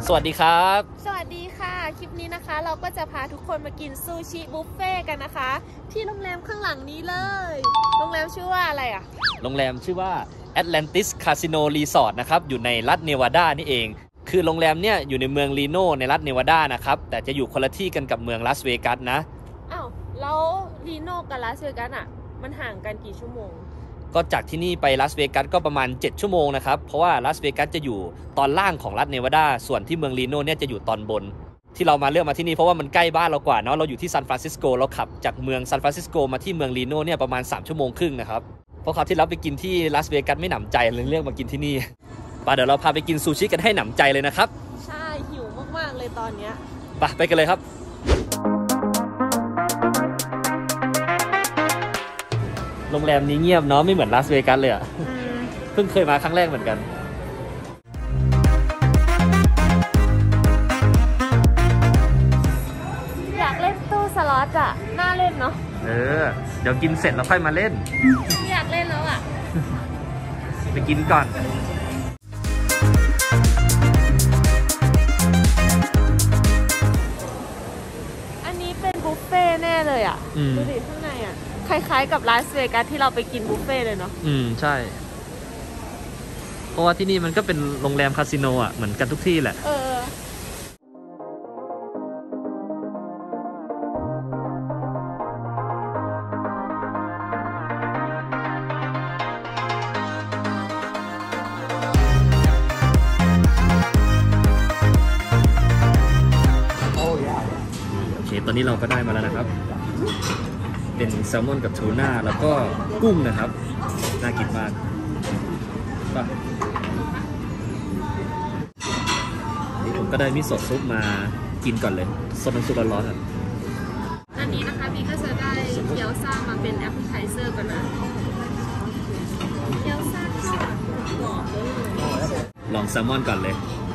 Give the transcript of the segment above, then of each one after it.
สวัสดีครับสวัสดีค่ะคลิปนี้นะคะเราก็จะพาทุกคนมากินซูชิบุฟเฟ่กันนะคะที่โรงแรมข้างหลังนี้เลยโรงแรมชื่อว่าอะไรอ่ะโรงแรมชื่อว่า Atlantis Casino Resort นะครับอยู่ในรัฐเนวาดานี่เองคือโรงแรมเนี่ยอยู่ในเมืองรีโนในรัฐเนวาดานะครับแต่จะอยู่คนละที่กันกับเมืองลาสเวกัสนะอ้าวแล้วรีโนกับลาสเวกัสอ่ะมันห่างกันกี่ชั่วโมงก็จากที่นี่ไปลาสเวกัสก็ประมาณ7ชั่วโมงนะครับเพราะว่าลาสเวกัสจะอยู่ตอนล่างของรัฐเนวาดาส่วนที่เมืองรีโนเนี่ยจะอยู่ตอนบนที่เรามาเลือกมาที่นี่เพราะว่ามันใกล้บ้านเรากว่าเนาะเราอยู่ที่ซานฟรานซิสโกเราขับจากเมืองซานฟรานซิสโกมาที่เมืองรีโนเนี่ยประมาณ3ชั่วโมงครึ่งนะครับเพราะคราวที่เราไปกินที่ลาสเวกัสไม่หนำใจเลยเลือกมากินที่นี่ป่ะเดี๋ยวเราพาไปกินซูชิกันให้หนำใจเลยนะครับใช่หิวมากๆเลยตอนเนี้ยไปกันเลยครับโรงแรมนี้เงียบเนาะไม่เหมือนลาสเวกัสเลยอ่ะเพิ่งเคยมาครั้งแรกเหมือนกันอยากเล่นตู้สล็อตอ่ะน่าเล่นเนาะเดี๋ยวกินเสร็จแล้วค่อยมาเล่นอยากเล่นแล้วอ่ะไปกินก่อนอันนี้เป็นบุฟเฟ่แน่เลยอ่ะดูดิข้างในอ่ะคล้ายๆกับลาสเวกัสที่เราไปกินบุฟเฟ่เลยเนาะใช่เพราะว่าที่นี่มันก็เป็นโรงแรมคาสิโนอ่ะเหมือนกันทุกที่แหละโอเคตอนนี้เราก็ได้มาแล้วนะครับเป็นแซลมอนกับทูน่าแล้วก็กุ้งนะครับน่ากินมากป่ะนี่ผมก็ได้มิโซะซุปมากินก่อนเลยซดน้ำซุปร้อนๆครับอันนี้นะคะพี่ก็จะได้เกี๊ยวซ่ามาเป็นแอปเปิลไทเซอร์ก่อนนะเกี๊ยวซ่าหอมลองแซลมอนก่อนเลย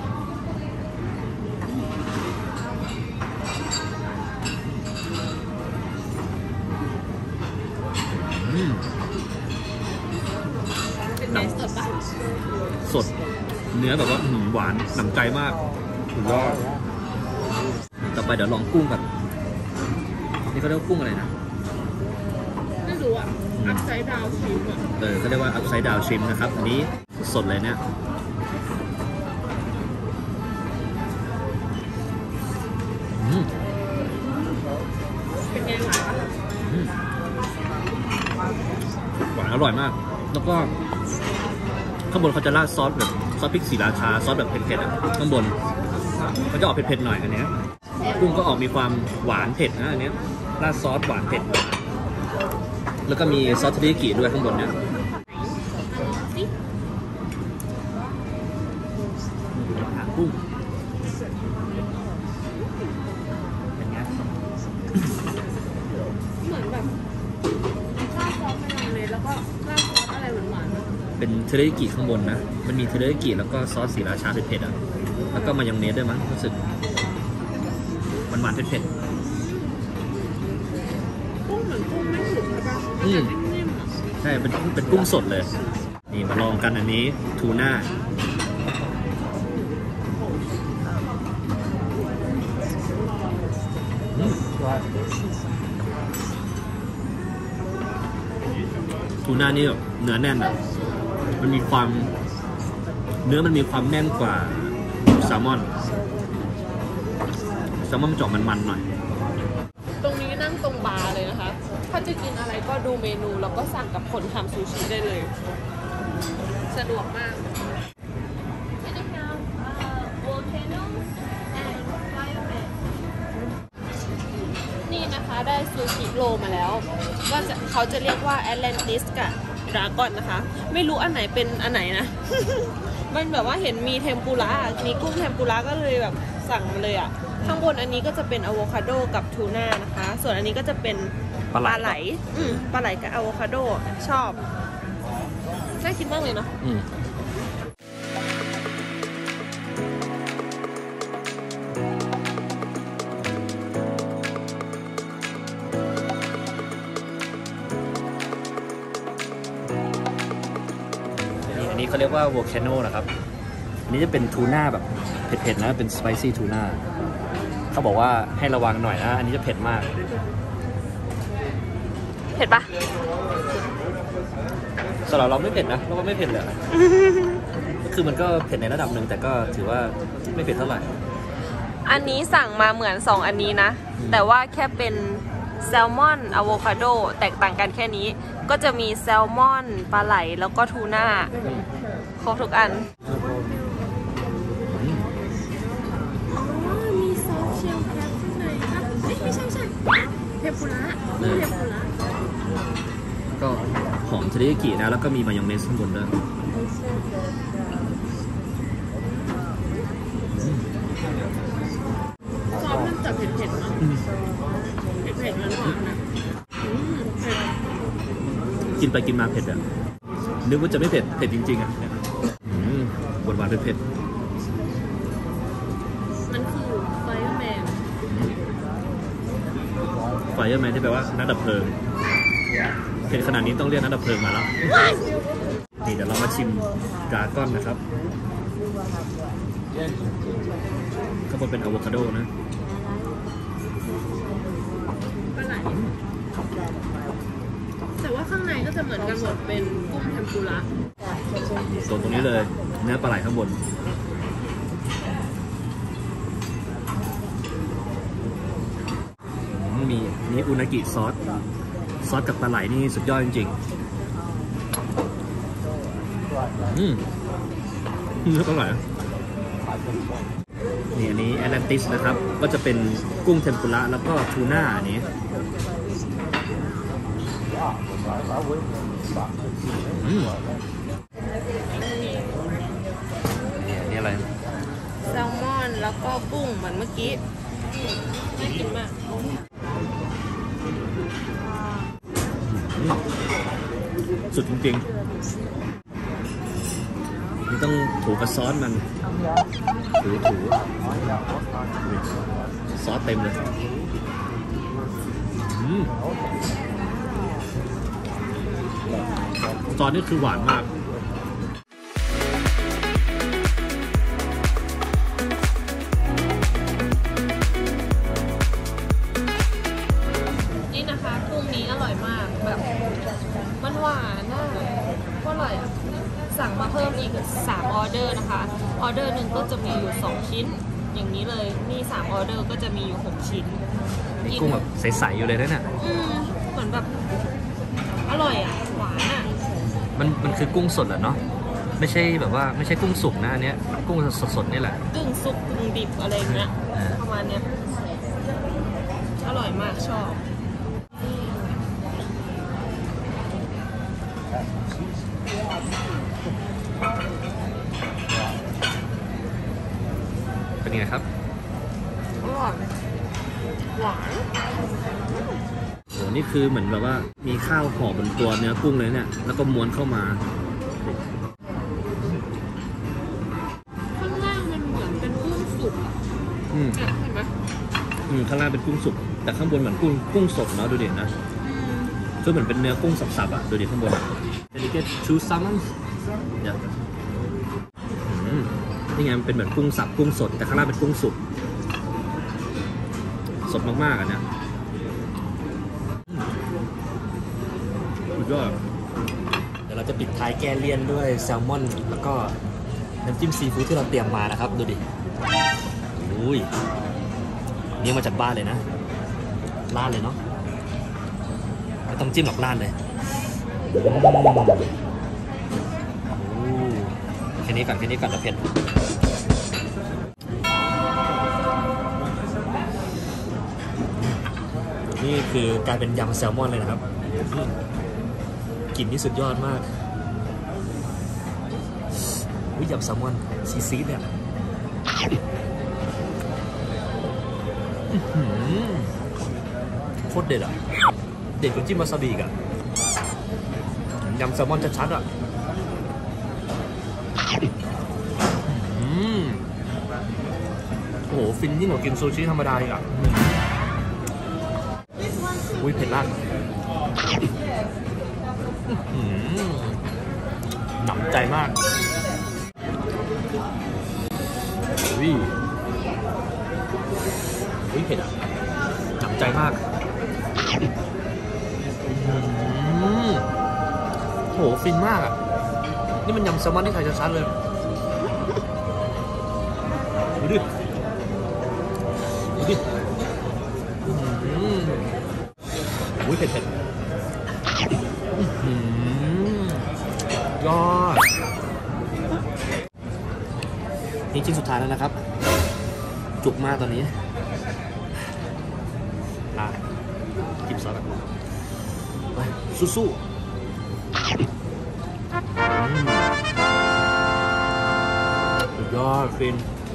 สดเนื้อแบบว่าหวานหนำใจมากถือว่าต่อไปเดี๋ยวลองกุ้งก่อนนี่เขาเรียกกุ้งอะไรนะไม่รู้อ่ะอัพไซด์ดาวชิมเขาเรียกว่าอัพไซด์ดาวชิมนะครับอันนี้สดเลยเนี่ยเป็นไงหวานหวานอร่อยมากแล้วก็ข้างบนเขาจะราดซอสแบบซอสพริกศรีราชาซอสแบบเผ็ดๆอ่ะข้างบนเขาจะออกเผ็ดๆหน่อยอันนี้กุ้งก็ออกมีความหวานเผ็ดนะอันนี้ราดซอสหวานเผ็ดแล้วก็มีซอสเทริยากิด้วยข้างบนเนี่ยกุ้งเป็นไงเหมือนแบบราดซอสมายองเนสแล้วก็ราดซอสอะไรหวานๆเป็นเทริยากิข้างบนนะมันมีเทริยากิแล้วก็ซอสศรีราชาเผ็ดๆอ่ะแล้วก็มายองเนสด้วยมั้งรู้สึกมันหวานเผ็ดกุ้งเหมือนกุ้งไม่สุกใช่ปะใช่เป็นกุ้งสดเลยนี่มาลองกันอันนี้ทูน่าทูน่านี่แบบเนื้อแน่นอ่ะมันมีความเนื้อมันมีความแน่นกว่าแซลมอนมันจะออกมันๆหน่อยตรงนี้นั่งตรงบาร์เลยนะคะถ้าจะกินอะไรก็ดูเมนูแล้วก็สั่งกับคนทำซูชิได้เลยสะดวกมากนี่นะคะได้ซูชิโรมาแล้วก็เขาจะเรียกว่า Atlantis กับดราก้อนนะคะไม่รู้อันไหนเป็นอันไหนนะ มันแบบว่าเห็นมีเทมปุระมีกุ้งเทมปุระก็เลยแบบสั่งมาเลยอ่ะข้างบนอันนี้ก็จะเป็นอะโวคาโดกับทูน่านะคะส่วนอันนี้ก็จะเป็นปลาไหลปลาไหลกับอะโวคาโดชอบน่ากินมากเลยเนาะนี้เขาเรียกว่า volcano นะครับอันนี้จะเป็นทูน่าแบบเผ็ดๆนะเป็นสไปซี่ทูน่าเขาบอกว่าให้ระวังหน่อยนะอันนี้จะเผ็ดมากเผ็ดปะสำหรับเราไม่เผ็ดนะเราก็ไม่เผ็ดเลยก็คือมันก็เผ็ดในระดับหนึ่งแต่ก็ถือว่าไม่เผ็ดเท่าไหร่อันนี้สั่งมาเหมือน2อันนี้นะแต่ว่าแค่เป็นแซลมอนอะโวคาโดแตกต่างกันแค่นี้ก็จะมีแซลมอนปลาไหลแล้วก็ทูน่าครบทุกอันมีซอสเชลแครบข้างในครับไม่ใช่เทมปุระก็หอมเทริยากินะแล้วก็มีมายองเนสข้างบนด้วยซอสมันจะเผ็ดๆนะเผ็ดๆหวานๆนะกินไปกินมาเผ็ดอ่ะนึกว่าจะไม่เผ็ดเผ็ดจริงๆอ่ะหวานๆเผ็ดมันคือไฟแมนที่แปลว่านักดับเพลิงเผ็ดขนาดนี้ต้องเรียกนักดับเพลิงมาแล้วนี่เดี๋ยวเรามาชิมดราก้อนนะครับข้างบนเป็นอะโวคาโดนะแต่ว่าข้างในก็จะเหมือนกันหมดเป็นกุ้งเทมปุระส่วนตรงนี้เลยเนื้อปลาไหลข้างบนมีนี่อุนากิซอสกับปลาไหลนี่สุดยอดจริงๆเนื้อปลาไหลนี่อันนี้แอตแลนติสนะครับก็จะเป็นกุ้งเทมปุระแล้วก็ทูน่าอันนี้นี่อะไรแซลมอนแล้วก็กุ้งเหมือนเมื่อกี้น่ากินมากสุดจริงๆนี่ต้องถูกับซอสมันถูซอสเต็มเลยซอสนี่คือหวานมากนี่นะคะกุ้งนี้อร่อยมากแบบมันหวานน่ะก็อร่อยสั่งมาเพิ่มอีก3ออเดอร์นะคะออเดอร์หนึ่งก็จะมีอยู่2ชิ้นอย่างนี้เลยนี่3ออเดอร์ก็จะมีอยู่6ชิ้นกุ้งแบบใสๆอยู่เลยนะเนี่ยเหมือนแบบอร่อยอ่ะหวานอ่ะมันคือกุ้งสดแหละเนาะไม่ใช่แบบว่าไม่ใช่กุ้งสุกนะอันเนี้ยกุ้งสดๆนี่แหละกึ่งสุกกึ่งดิบอะไรเงี้ยประมาณเนี้ยอร่อยมากชอบเป็นไงครับอร่อยหวานโหนี่คือเหมือนแบบว่ามีข้าวห่อบนตัวเนื้อกุ้งเลยเนี่ยแล้วก็ม้วนเข้ามาข้างล่างมันเหมือนเป็นกุ้งสุกเห็นไหมข้างล่างเป็นกุ้งสุกแต่ข้างบนเหมือนกุ้งสดเนาะดูดินะคือเหมือนเป็นเนื้อกุ้งสับๆอ่ะดูดิข้างบนdelicate two salmons เนี่ยนี่ไงมันเป็นเหมือนกุ้งสับกุ้งสดแต่ข้างล่างเป็นกุ้งสุกสดมากๆอ่ะเนี่ยสุดยอดเดี๋ยวเราจะปิดท้ายแก้เลี่ยนด้วยแซลมอนแล้วก็น้ำจิ้มซีฟู้ดที่เราเตรียมมานะครับดูดิอุ้ยนี่มาจากบ้านเลยนะราดเลยเนาะไม่ต้องจิ้มหรอกราดเลยแค่นี้ก่อนแล้วเผ็ดนี่คือกลายเป็นยำแซลมอนเลยนะครับกลิ่นนี่สุดยอดมากยำแซลมอนซีดเนี่ยโคตรเด็ดอ่ะเด็ดกว่าจิ้มวาซาบิอ่ะยำแซลมอนชัดๆอ่ะโอ้โหฟินยิ่งกว่ากินซูชิธรรมดาอีกอ่ะอุ้ยเผ็ดมากหนำใจมากอุ้ยเผ็ดอ่ะหนำใจมากโหฟินมากอ่ะนี่มันยำแซลมอนที่ไทยชัดๆเลยดูดิอุ้ยเผ็ดยอดนี่ชิ้นสุดท้ายแล้วนะครับจุกมากตอนนี้กินซอสแบบนี้ไปสู้ๆสุดยอดฟิน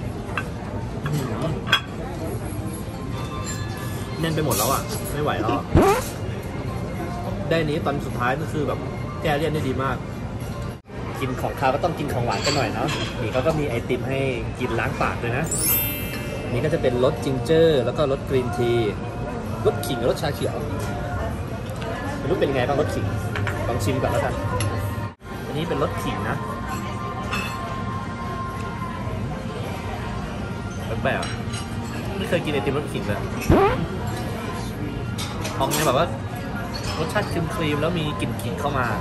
แน่นไปหมดแล้วอ่ะไม่ไหวแล้วได้นี้ตอนสุดท้ายก็คือแบบแก้เลี่ยนได้ดีมากกินของคาวก็ต้องกินของหวานกันหน่อยเนาะนี่เขาก็มีไอติมให้กินล้างปากเลยนะนี่ก็จะเป็นรสจิงเจอร์แล้วก็รสกรีนทีรสขิงรสชาเขียวไม่รู้เป็นยังไงบ้างรสขิงลองชิมก่อนแล้วกันอันนี้เป็นรสขิงนะแปลกๆไม่เคยกินไอติมรสขิงเลยออกเนี่ยแบบว่ารสชาติครีมแล้วมีกลิ่นขิงเข้ามา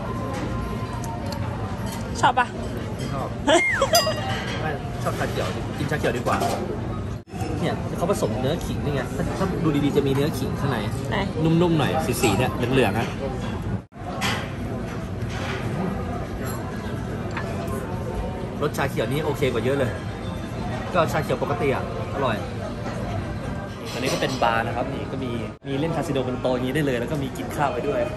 ชอบปะไม่ชอบไม่ชอบชาเขียวกินชาเขียวดีกว่าเนี่ยเขาผสมเนื้อขิงนี่ไงถ้าดูดีๆจะมีเนื้อขิงข้างในนุ่มๆหน่อยสีๆเนี่ยเหลืองๆนะรสชาเขียวนี้โอเคกว่าเยอะเลยก็ชาเขียวปกติอ่ะอร่อยอันนี้ก็เป็นบาร์นะครับนี่ก็มีเล่นคาสิโนบนโต๊ะอย่างนี้ได้เลยแล้วก็มีกินข้าวไปด้วย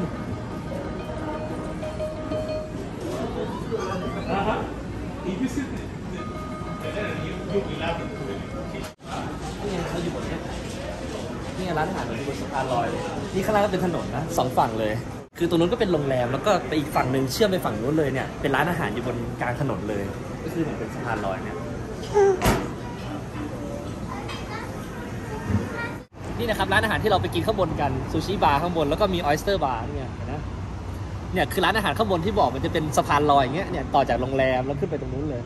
นี่เขาอยู่บนนี้นี่ร้านอาหารอยู่บนสะพานลอยเลยนี่ข้างล่างก็เป็นถนนนะสองฝั่งเลยคือตรงนู้นก็เป็นโรงแรมแล้วก็ไปอีกฝั่งหนึ่งเชื่อมไปฝั่งนู้นเลยเนี่ยเป็นร้านอาหารอยู่บนกลางถนนเลยก็คือเหมือนเป็นสะพานลอยเนี่ยนี่นะครับร้านอาหารที่เราไปกินข้างบนกันซูชิบาร์ข้างบนแล้วก็มีออยสเตอร์บาร์เนี่ยนะเนี่ยคือร้านอาหารข้างบนที่บอกมันจะเป็นสะพานลอยอย่างเงี้ยเนี่ยต่อจากโรงแรมแล้วขึ้นไปตรงนู้นเลย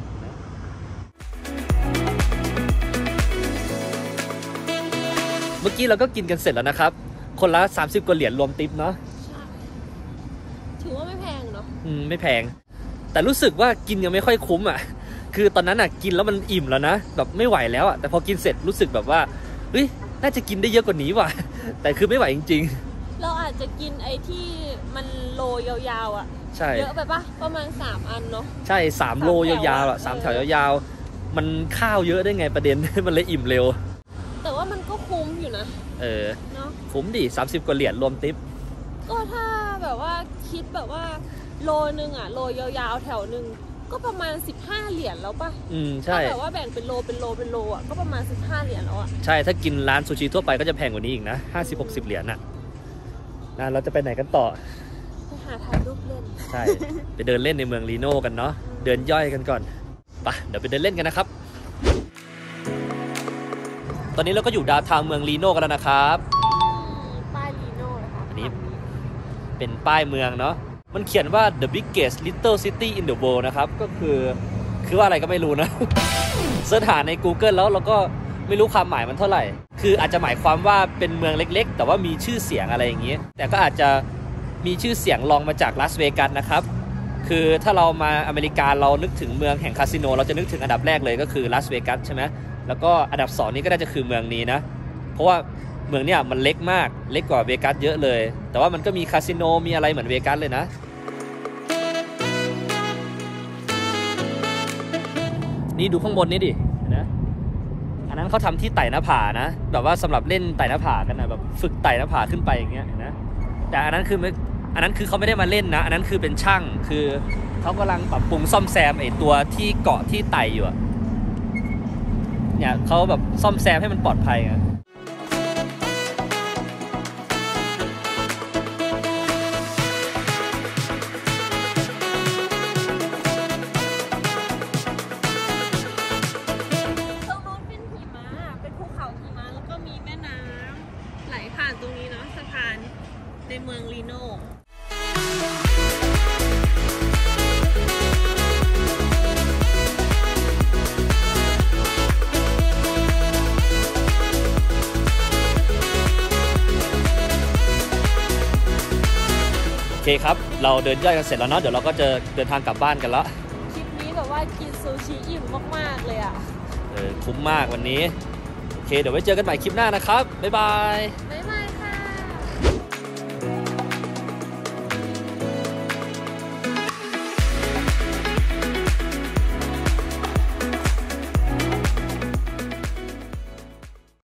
เมื่อกี้เราก็กินกันเสร็จแล้วนะครับคนละ30 กว่าเหรียญรวมทิปเนาะถือว่าไม่แพงเนาะไม่แพงแต่รู้สึกว่ากินยังไม่ค่อยคุ้มอ่ะคือตอนนั้นอ่ะกินแล้วมันอิ่มแล้วนะแบบไม่ไหวแล้วอ่ะแต่พอกินเสร็จรู้สึกแบบว่าเฮ้ยน่าจะกินได้เยอะกว่านี้ว่ะแต่คือไม่ไหวจริงๆเราอาจจะกินไอ้ที่มันโลยาวๆอ่ะใช่เยอะไปปะประมาณ3 อันเนาะใช่3 โลยาวๆอ่ะ3 แถวยาวๆมันข้าวเยอะได้ไงประเด็น มันเลยอิ่มเร็วแต่ว่ามันก็คุ้มอยู่นะเนาะคุ้มดิ30 กว่าเหรียญรวมทิปก็ถ้าแบบว่าคิดแบบว่าโลนึงอ่ะโลยาวๆแถวนึงก็ประมาณ15 เหรียญแล้วป่ะใช่แต่ว่าแบ่งเป็นโลอ่ะก็ประมาณ15 เหรียญแล้วอ่ะใช่ถ้ากินร้านซูชิทั่วไปก็จะแพงกว่านี้อีกนะ50-60 เหรียญน่ะเราจะไปไหนกันต่อไปหาถ่ายรูปเล่นใช่ไปเดินเล่นในเมืองลีโน่กันเนาะเดินย่อยกันก่อนไปเดี๋ยวไปเดินเล่นกันนะครับตอนนี้เราก็อยู่ดาวทาวน์เมืองลีโน่กันแล้วนะครับป้ายลีโน่นะคะอันนี้เป็นป้ายเมืองเนาะมันเขียนว่า the biggest little city in the world นะครับก็คือว่าอะไรก็ไม่รู้นะเสิร์ชหาใน Google แล้วเราก็ไม่รู้ความหมายมันเท่าไหร่คืออาจจะหมายความว่าเป็นเมืองเล็กๆแต่ว่ามีชื่อเสียงอะไรอย่างเงี้ยแต่ก็อาจจะมีชื่อเสียงรองมาจากลาสเวกัสนะครับคือถ้าเรามาอเมริกาเรานึกถึงเมืองแห่งคาสิโนเราจะนึกถึงอันดับแรกเลยก็คือลาสเวกัสใช่ไหมแล้วก็อันดับ2นี้ก็น่าจะคือเมืองนี้นะเพราะว่าเมืองเนี้ยมันเล็กมากเล็กกว่าเวกัสเยอะเลยแต่ว่ามันก็มีคาสิโนมีอะไรเหมือนเวกัสเลยนะนี่ดูข้างบนนี่ดินะอันนั้นเขาทำที่ไต่หน้าผานะแบบว่าสำหรับเล่นไต่หน้าผากันนะแบบฝึกไต่หน้าผาขึ้นไปอย่างเงี้ยนะแต่อันนั้นคือเขาไม่ได้มาเล่นนะอันนั้นคือเป็นช่างคือเขากำลังปรับปรุงซ่อมแซมไอ้ตัวที่เกาะที่ไต่อยู่เนี่ยเขาแบบซ่อมแซมให้มันปลอดภัยนะตรงนี้เนาะสะพานในเมืองลีโน่เคครับเราเดินย่อยกันเสร็จแล้วเนาะเดี๋ยวเราก็จะเดินทางกลับบ้านกันแล้วคลิปนี้แบบว่ากินซูชิอิ่มมากๆเลยอ่ะคุ้มมากวันนี้โอเคเดี๋ยวไว้เจอกันใหม่คลิปหน้านะครับบ๊ายบายบ๊ายบ